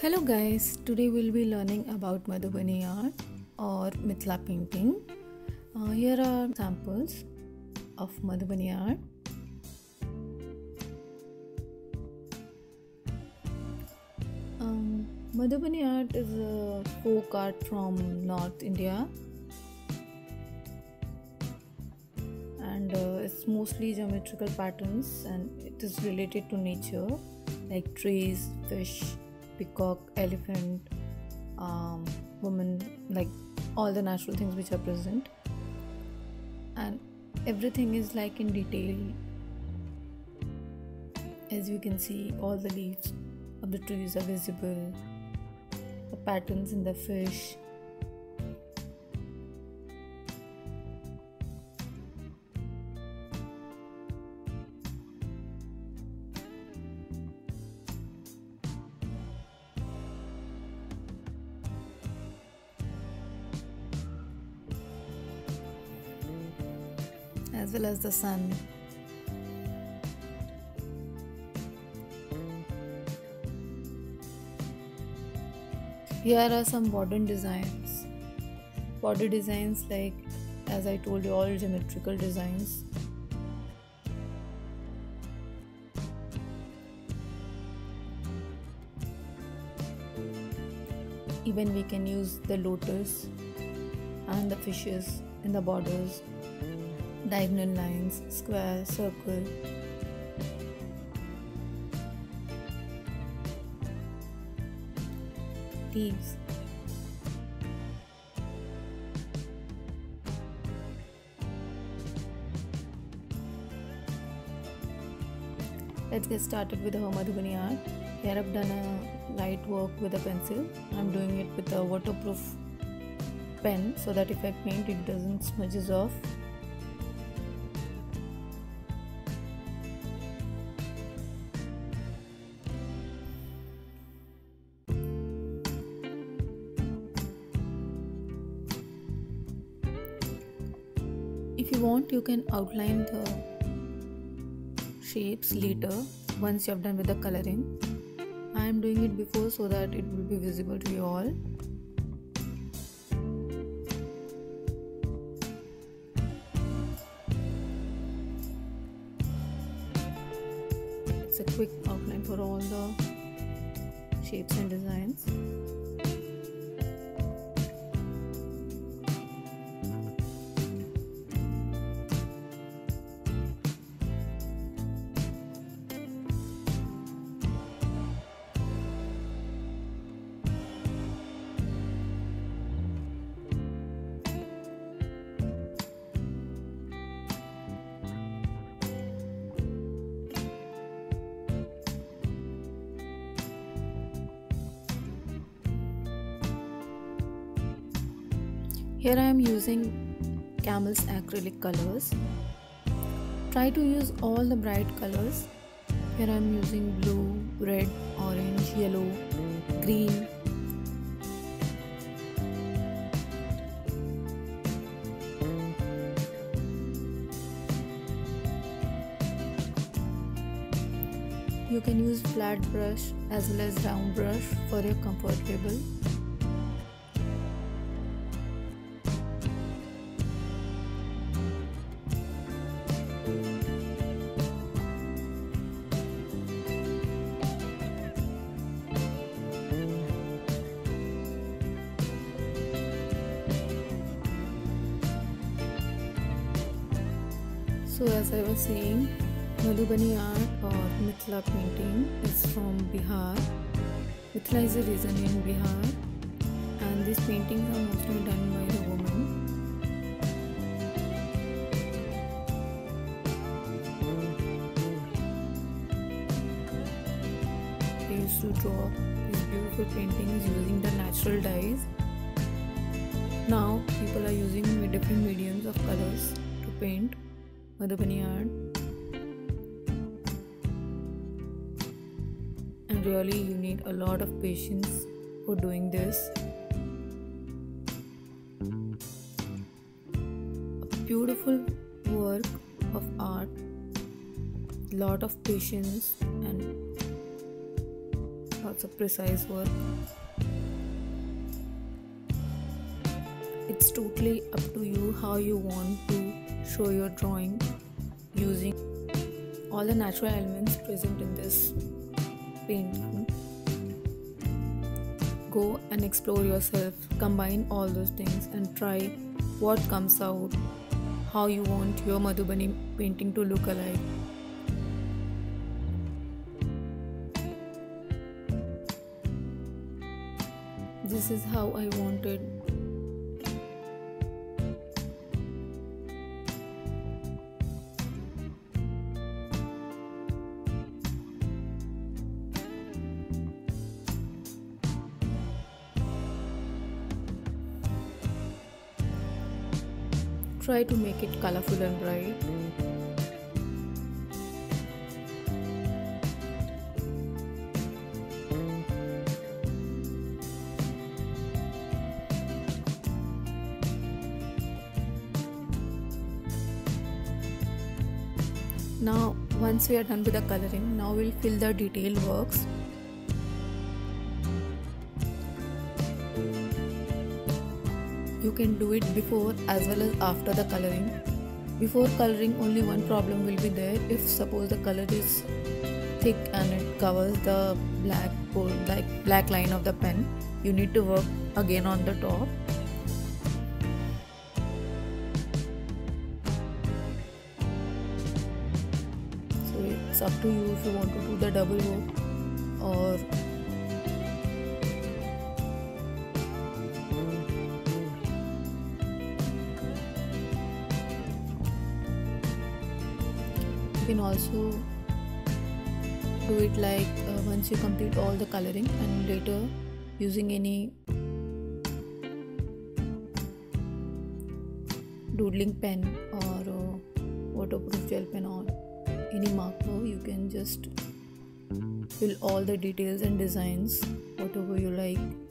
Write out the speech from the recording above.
Hello guys, today we'll be learning about Madhubani art or Mithila painting. Here are samples of Madhubani art. Madhubani art is a folk art from North India and it's mostly geometrical patterns and it is related to nature like trees, fish, peacock, elephant, woman, like all the natural things which are present, and everything is like in detail. As you can see, all the leaves of the trees are visible, the patterns in the fish. As well as the sun. Here are some border designs. Border designs, like as I told you, all geometrical designs. Even we can use the lotus and the fishes in the borders. Diagonal lines, square, circle. Leaves. Let's get started with the Madhubani art. Here I've done a light work with a pencil. I'm doing it with a waterproof pen so that if I paint it doesn't smudges off. If you want, you can outline the shapes later once you have done with the coloring. I am doing it before so that it will be visible to you all. It's a quick outline for all the shapes and designs. Here I am using Camel's acrylic colors. Try to use all the bright colors. Here I am using blue, red, orange, yellow, green. You can use flat brush as well as round brush for your comfort level. So as I was saying, Madhubani art or Mithila painting is from Bihar. Mithila is a region in Bihar and these paintings are mostly done by the women. They used to draw these beautiful paintings using the natural dyes. Now people are using different mediums of colors to paint Madhubani art, and really you need a lot of patience for doing this. A beautiful work of art, lot of patience and lots of precise work. It's totally up to you how you want to show your drawing using all the natural elements present in this painting. Go and explore yourself, combine all those things and try what comes out, how you want your Madhubani painting to look alike. This is how I wanted. Try to make it colorful and bright. Now once we are done with the coloring, now we'll fill the detail works. You can do it before as well as after the coloring. Before coloring, only one problem will be there. If suppose the color is thick and it covers the black line of the pen, you need to work again on the top. So it's up to you if you want to do the double work or you can also do it like once you complete all the coloring and later using any doodling pen or waterproof gel pen or any marker, you can just fill all the details and designs whatever you like.